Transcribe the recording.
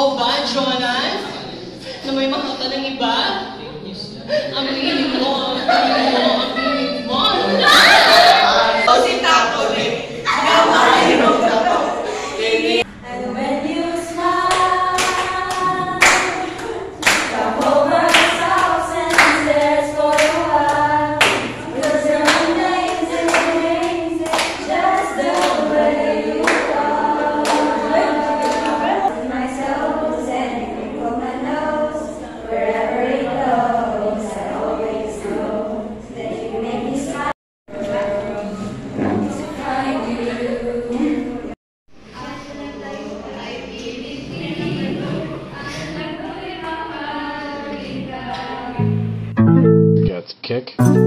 Ikaw ba, Jonas? Na may makata ng iba? Ang piling mo, ang piling mo, ang piling mo. O si Tato rin. And when you smile, come over the south and stairs for a while. Cause you're amazing, amazing, just the way you are. My toes and you crinkle my nose. Wherever it goes, I always know that you make me smile. To find you. Got the kick.